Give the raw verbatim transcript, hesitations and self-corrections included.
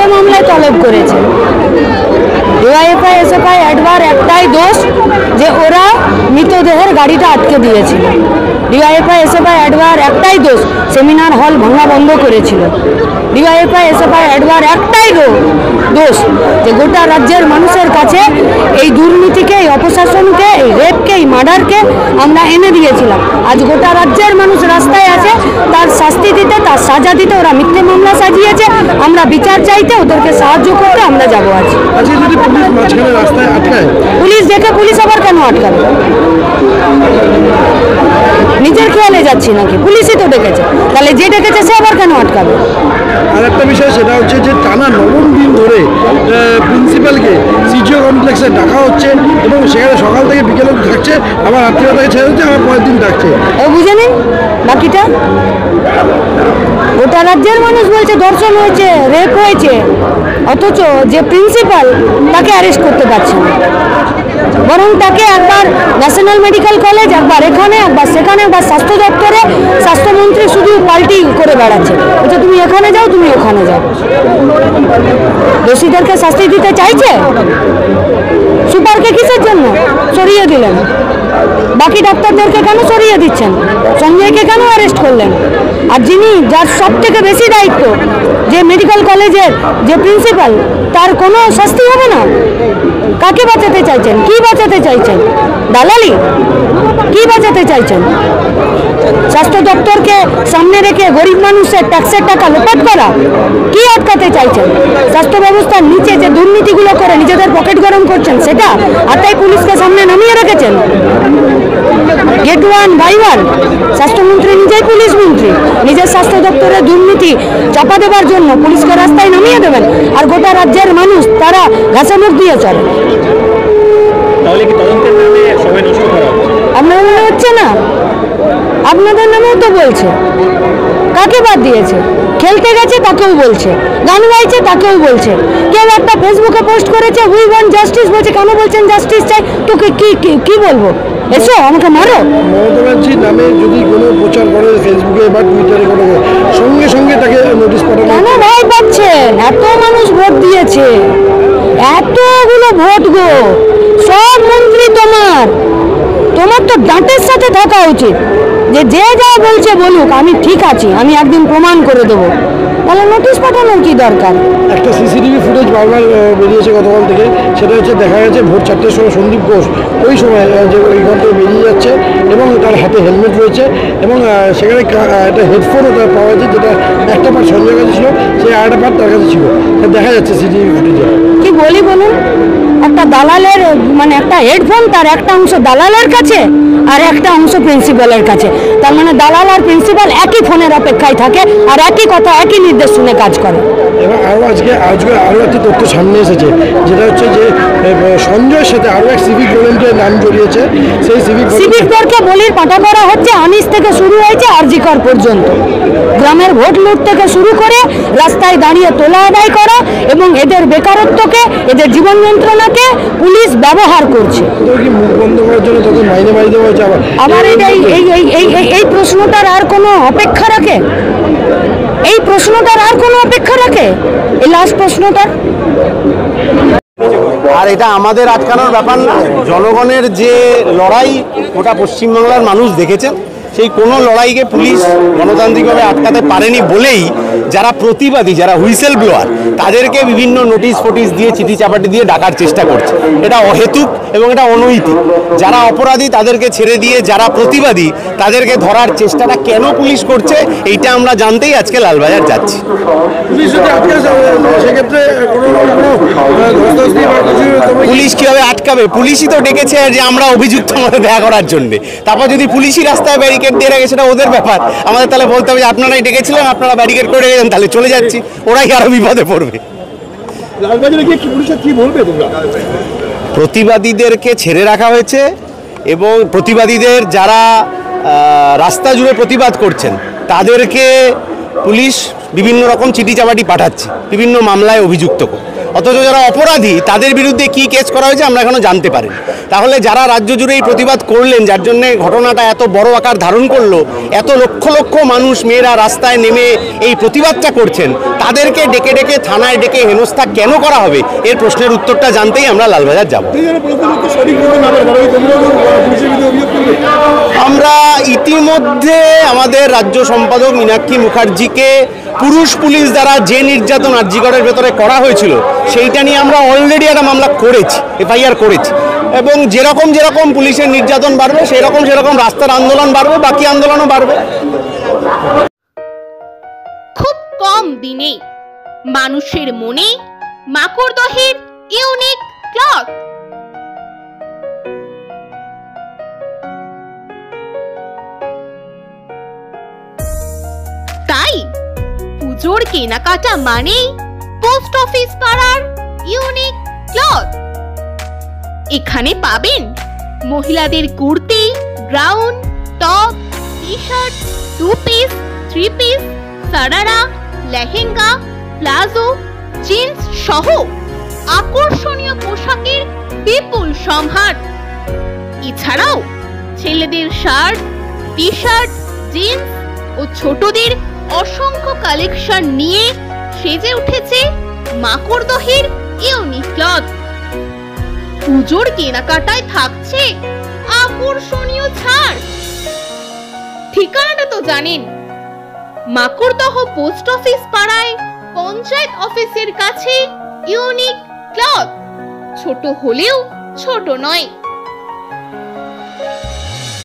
মামলায় তলব করেছে। ডিওয়াইএফআই এসএফআই অ্যাডভার একটাই দোষ যে ওরা মৃতদেহের গাড়িটা আটকে দিয়েছিল। ডিওয়াইএফআই এসএফআই অ্যাডভার একটাই দোষ সেমিনার হল ভাঙা বন্ধ করেছিল। ডিওয়াইএফআই এসএফআই অ্যাডভার একটাই দোষ যে গোটা রাজ্যের মানুষের কাছে এই দুর্নীতিকে, এই অপশাসনকে, এই রেপকে, এই মার্ডারকে আমরা এনে দিয়েছিলাম। আজ গোটা রাজ্যের মানুষ রাস্তায় আছে তার শাস্তি দিতে, তার সাজা দিতে। ওরা মিথ্যে মামলা সাজিয়েছে, আমরা বিচার চাইতে, ওদেরকে সাহায্য করতে আমরা যাবো। আজ পুলিশ দেখে পুলিশ আবার কেন আটকাবে? নিজের খেয়ালে যাচ্ছি নাকি? পুলিশই তো ডেকেছে, তাহলে যে ডেকেছে সে আবার কেন আটকাবে? আর একটা বিষয় সেটা হচ্ছে যে টানা নবম দিন ধরে প্রিন্সিপালকে সিজিও কমপ্লেক্সে ডাকা হচ্ছে এবং সেখানে সকাল থেকে বিকেলে থাকছে, আবার রাত্রিবেলা থেকে ছেড়ে হচ্ছে, আবার পরের দিন থাকছে। ও বুঝে নিন বাকিটা। গোটা রাজ্যের মানুষ বলছে ধর্ষণ হয়েছে, রেপ হয়েছে, অথচ যে প্রিন্সিপাল তাকে অ্যারেস্ট করতে পারছে না, বরং তাকে একবার ন্যাশনাল মেডিকেল কলেজ, একবার এখানে, একবার সেখানে, একবার স্বাস্থ্য দপ্তরে স্বাস্থ্যমন্ত্রী শুধু পাল্টি করে বেড়াচ্ছে। বলছে তুমি এখানে যাও, তুমি ওখানে যাও। দোষীদেরকে শাস্তি দিতে চাইছে, সুপারকে কিসের জন্য সরিয়ে দিলেন? বাকি ডাক্তারদেরকে কেন সরিয়ে দিচ্ছেন? সঞ্জয়কে কেন অ্যারেস্ট করলেন? আর যিনি, যার সব থেকে বেশি দায়িত্ব, যে মেডিকেল কলেজের যে প্রিন্সিপাল, তার কোনো শাস্তি হবে না? কাকে বাঁচাতে চাইছেন? কি বাঁচাতে চাইছেন? দালালি? কি বাঁচাতে চাইছেন? স্বাস্থ্য দপ্তরকে সামনে রেখে গরিব মানুষের ট্যাক্সের টাকা লোপাট করা? কি আটকাতে চাইছেন? স্বাস্থ্য ব্যবস্থার নিচে যে দুর্নীতিগুলো করে নিজেদের পকেট গরম করছেন সেটা, আর তাই পুলিশকে সামনে নামিয়ে রেখেছেন। গেট ওয়ান বাই ওয়ান স্বাস্থ্যমন্ত্রী নিজেই পুলিশ মন্ত্রী, নিজের স্বাস্থ্য দপ্তরের দুর্নীতি চাপা দেওয়ার জন্য পুলিশকে রাস্তায় নামিয়ে দেবেন, আর গোটা রাজ্যের মানুষ তারা ঘাসে মুখ দিয়ে চলে। আপনার মনে হচ্ছে না? আপনাদের নামেও তো বলছে। কাকে বাদ দিয়েছে? খেলতে গেছে তাকেও বলছে, গান গাইছে তাকেও বলছে। কেউ একটা ফেসবুকে পোস্ট করেছে উই ওয়ান্ট জাস্টিস, বলছে কেন বলছেন জাস্টিস চাই? তোকে কি কি বলবো? এসো আমাকে মারো। মমতা ব্যানার্জির নামে যদি কোনো প্রচার করে ফেসবুকে বা টুইটারে কোনো, সঙ্গে সঙ্গে তাকে নোটিশ পাঠানো। কেন ভয় পাচ্ছেন? এত মানুষ ভোট দিয়েছে, এতগুলো ভোট গো, সব মন্ত্রী তোমার। তোমার তো দাঁতের সাথে থাকা উচিত যে যে যা বলছে বলুক, আমি ঠিক আছি, আমি একদিন প্রমাণ করে দেবো। তাহলে নোটিশ পাঠানোর কি দরকার? একটা সিসিটিভি ফুটেজ বারবার বেরিয়েছে গতকাল থেকে, সেটা হচ্ছে দেখা গেছে ভোর চারটের সময় সন্দীপ ঘোষ ওই সময় যে ওইখান থেকে বেরিয়ে যাচ্ছে এবং তার হাতে হেলমেট রয়েছে এবং সেখানে একটা হেডফোনও তার পাওয়া যাচ্ছে, যেটা একটা পার্ট সঞ্জয়ের কাছে ছিল, সেই আরেকটা পার্ট তার কাছে ছিল, দেখা যাচ্ছে সিসিটিভি ফুটেজে। কি বলি বলুন? একটা দালালের, মানে একটা হেডফোন তার একটা অংশ দালালের কাছে আর একটা অংশ প্রিন্সিপালের কাছে। তার মানে দালাল আর প্রিন্সিপাল একই ফোনের অপেক্ষায় থাকে আর একই কথা, একই নির্দেশ শুনে কাজ করে। এবং আরও আজকে আজকে আরও একটি তথ্য সামনে এসেছে, যেটা হচ্ছে যে সঞ্জয়ের সাথে আরও এক সিভিক ভলেন্টিয়ার নাম জড়িয়েছে। সেই সিভিক সিভিকদেরকে বলির পাঠা করা হচ্ছে, আনিস থেকে শুরু হয়েছে আরজিকর পর্যন্ত। গ্রামের ভোট লুট থেকে শুরু করে রাস্তায় দাঁড়িয়ে তোলা আদায় করা এবং এদের বেকারত্বকে, এদের জীবন যন্ত্রণাকে পুলিশ ব্যবহার করছে। মুখ বন্ধ করার জন্য তাদের মাইনে মারি দেওয়া হয়েছে। আবার আবার এই এই এই প্রশ্নটার আর কোনো অপেক্ষা রাখে? এই প্রশ্নটার আর কোনো অপেক্ষা রাখে? এই লাস্ট প্রশ্নটার। আর এটা আমাদের আটকানোর ব্যাপার না, জনগণের যে লড়াই গোটা পশ্চিমবাংলার মানুষ দেখেছেন, সেই কোনো লড়াইকে পুলিশ গণতান্ত্রিকভাবে আটকাতে পারেনি বলেই যারা প্রতিবাদী, যারা হুইসেল ব্লোয়ার, তাদেরকে বিভিন্ন নোটিশ ফোটিস দিয়ে, চিঠি চাপাটি দিয়ে ডাকার চেষ্টা করছে। এটা অহেতুক এবং এটা অনৈতিক। যারা অপরাধী তাদেরকে ছেড়ে দিয়ে যারা প্রতিবাদী তাদেরকে ধরার চেষ্টাটা কেন পুলিশ করছে, এইটা আমরা জানতেই আজকে লালবাজার যাচ্ছি। পুলিশ কিভাবে আটকাবে? পুলিশই তো ডেকেছে যে আমরা অভিযুক্ত মতো দেখা করার জন্য। তারপর যদি পুলিশই রাস্তায় ব্যারিকেড দিয়ে রেখে, সেটা ওদের ব্যাপার। আমাদের তাহলে বলতে হবে যে আপনারাই ডেকেছিলেন, আপনারা ব্যারিকেড করে রেখেছেন, তাহলে চলে যাচ্ছি। ওরাই আরো বিপদে পড়বে। প্রতিবাদীদেরকে ছেড়ে রাখা হয়েছে এবং প্রতিবাদীদের যারা রাস্তা জুড়ে প্রতিবাদ করছেন তাদেরকে পুলিশ বিভিন্ন রকম চিঠি চাপাটি পাঠাচ্ছে, বিভিন্ন মামলায় অভিযুক্ত করে। অথচ যারা অপরাধী তাদের বিরুদ্ধে কি কেস করা হয়েছে আমরা এখনো জানতে পারিনি। তাহলে যারা রাজ্য জুড়ে এই প্রতিবাদ করলেন, যার জন্য ঘটনাটা এত বড় আকার ধারণ করলো, এত লক্ষ লক্ষ মানুষ মেয়েরা রাস্তায় নেমে এই প্রতিবাদটা করছেন, তাদেরকে ডেকে ডেকে থানায় ডেকে হেনস্থা কেন করা হবে, এর প্রশ্নের উত্তরটা জানতেই আমরা লালবাজার যাব। আমরা ইতিমধ্যে আমাদের রাজ্য সম্পাদক মীনাক্ষী মুখার্জিকে পুরুষ পুলিশ দ্বারা যে নির্যাতন আরজিকরের ভেতরে করা হয়েছিল সেইটা নিয়ে আমরা অলরেডি একটা মামলা করেছি, এফআইআর করেছি, এবং যেরকম যেরকম পুলিশের নির্যাতন বাড়বে সেরকম সেরকম রাস্তার আন্দোলন বাড়বে, বাকি আন্দোলনও বাড়বে। খুব কম দিনে মানুষের মনে মাকড়দহের ইউনিক ক্লথ। তাই পুজোর কেনাকাটা মানেই পোস্ট অফিস পাড়ার ইউনিক ক্লথ। এখানে পাবেন মহিলাদের kurti, gown, top, T shirt, two piece, three piece, sharara, lehenga, palazzo, jeans সহ আকর্ষণীয় পোশাকের বিপুল সম্ভার। এছাড়াও ছেলেদের শার্ট, টি শার্ট, জিন্স ও ছোটদের অসংখ্য কালেকশন নিয়ে সেজে উঠেছে মাকড়দহের ইউনিক ক্লথ। পুজোর কেনাকাটায় থাকছে আকর্ষণীয় ছাড়। ঠিকানাটা তো জানেন, মাকড়দহ পোস্ট অফিস পাড়ায় পঞ্চায়েত অফিসের কাছে ইউনিক ক্লথ। ছোট হলেও ছোট নয়।